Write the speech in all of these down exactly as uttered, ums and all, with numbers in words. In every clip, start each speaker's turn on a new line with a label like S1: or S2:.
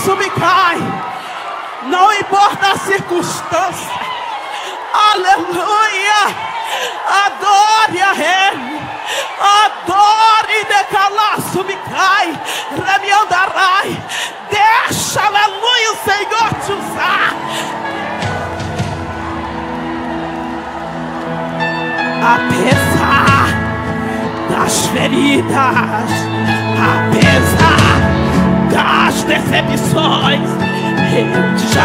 S1: me cai. Não importa a circunstância. Aleluia. Adore a Ele. Adore de calaço me cai. Remiandarai. Deixa, aleluia, o Senhor te usar. Apesar das feridas, apesar das decepções, eu te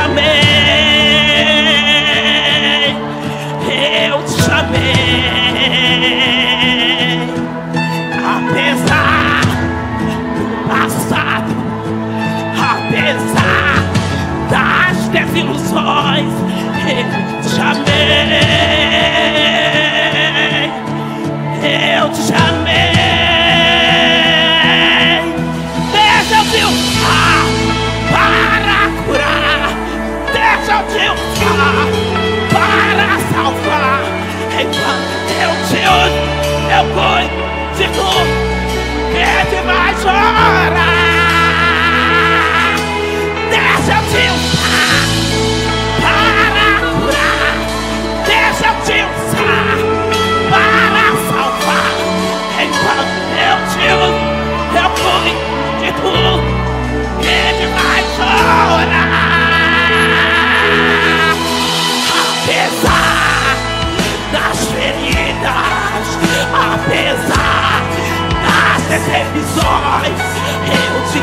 S1: chamei, eu te chamei. Apesar do passado, apesar das desilusões, eu te chamei. Eu te chamei. Deixa eu te usar para curar. Deixa eu te usar para salvar. Enquanto eu te uso, eu cuido de tudo que te vai chorar. Deixa eu te usar para curar. Deixa eu te usar para salvar. Enquanto eu te uso, eu cuido de tudo que te vai chorar. Apesar das feridas, apesar das decepções, eu te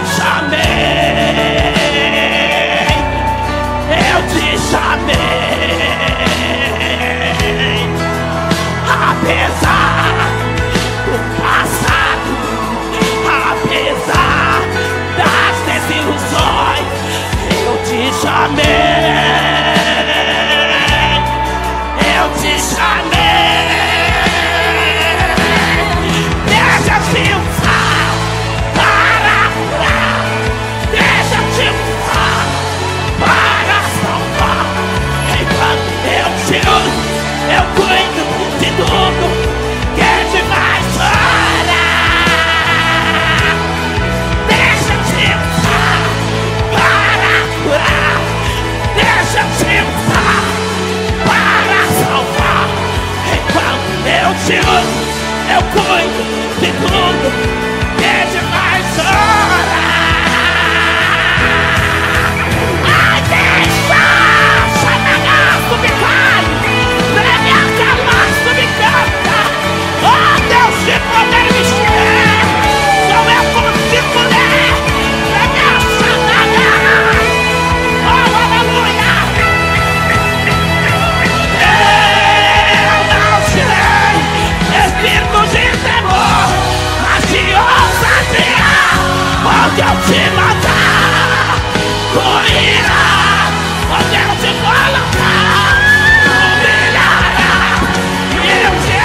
S1: chamei. Eu te chamei. Apesar do passado, apesar das desilusões, eu te chamei. Eu te chamei. Deixa eu te usar para curar. Deixa eu te usar para salvar. Enquanto eu te uso, eu cuido de tudo que te vai chorar. Deixa eu te usar para curar. Deixa eu te usar para salvar. Enquanto eu te uso, eu cuido de tudo que te vai chorar. Ai, deixa! Chanagaço me cai. Prêmio calaço me canta. Oh, Deus de poder me encher. Só eu consigo ler. Prêmio chanagaço. Oh, aleluia. Eu não tirei espírito de temor, mas de ousadia. Onde eu te matar, correrá. Onde eu te colocar, humilhará. E eu te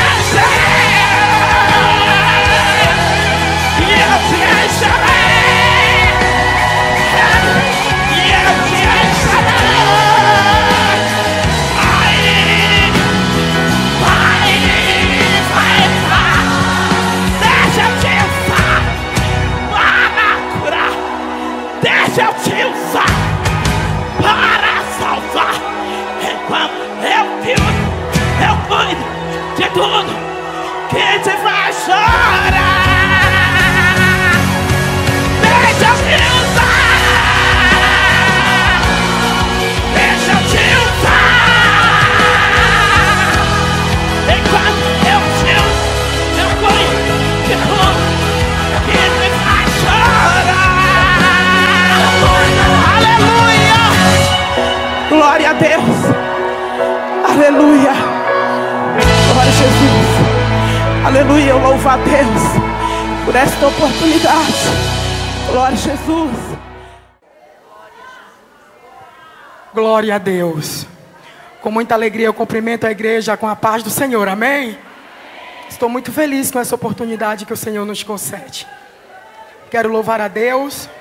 S1: encherei. E eu te encherei. E eu te encherei. Vai, vai, vai, vai. Deixa eu te usar para curar. Deixa eu te usar para salvar. Enquanto eu te uso, eu cuido de tudo que te faz chorar. Deixa eu te usar. Deixa eu te usar. Enquanto eu te uso, eu cuido de tudo que te faz chorar. Aleluia. Glória a Deus. Aleluia. Glória a Jesus. Aleluia. Eu louvo a Deus por esta oportunidade. Glória a Jesus.
S2: Glória a Deus. Com muita alegria eu cumprimento a igreja com a paz do Senhor. Amém? Estou muito feliz com essa oportunidade que o Senhor nos concede. Quero louvar a Deus